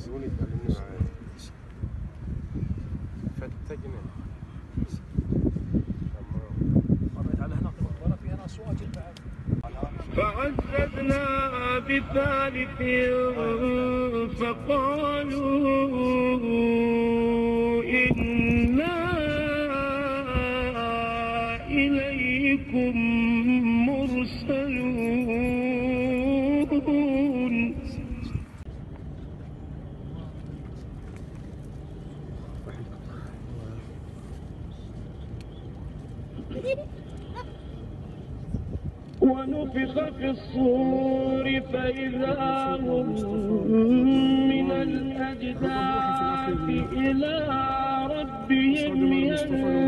قولي كلمني معايا. فتقنا مريت على هنا المقبرة فيها ناس واجد بعد. فعززنا بثالث فقالوا إنا إليكم مرسلون. ونفخ في الصور فإذا هم من الأجداث إلى ربهم ينسلون.